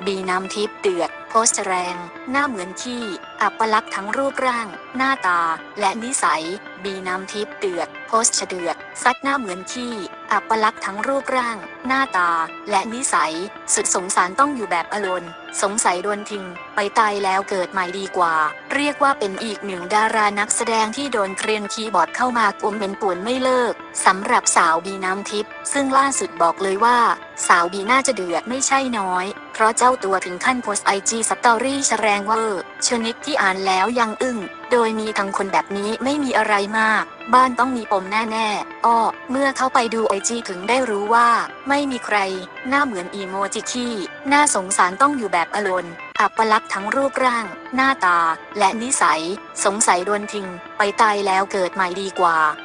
บีน้ำทิพย์เดือดโพสต์แรงหน้าเหมือนขี้อัปลักษณ์ทั้งรูปร่างหน้าตาและนิสัยบีน้ำทิพย์เดือดโพสต์เดือดซัดหน้าเหมือนขี้อัปลักษณ์ทั้งรูปร่างหน้าตาและนิสัยสุดสงสารต้องอยู่แบบอลนสงสัยโดนทิ้งไปตายแล้วเกิดใหม่ดีกว่าเรียกว่าเป็นอีกหนึ่งดารานักแสดงที่โดนเกรียนคีย์บอร์ดเข้ามากลุ่มเป็นป่วนไม่เลิกสำหรับสาวบีน้ำทิพย์ซึ่งล่าสุดบอกเลยว่าสาวบีน่าจะเดือดไม่ใช่น้อยเพราะเจ้าตัวถึงขั้นโพสต์IGสตอรี่แรงเวอร์ชนิดที่อ่านแล้วยังอึ้งโดยมีทั้งคนแบบนี้ไม่มีอะไรมากบ้านต้องมีปมแน่ๆอ้อเมื่อเข้าไปดูIGถึงได้รู้ว่าไม่มีใครหน้าเหมือนอีโมจิขี้น่าสงสารต้องอยู่แบบอลนอัปลักษณ์ทั้งรูปร่างหน้าตาและนิสัยสงสัยโดนทิ้งไปตายแล้วเกิดใหม่ดีกว่า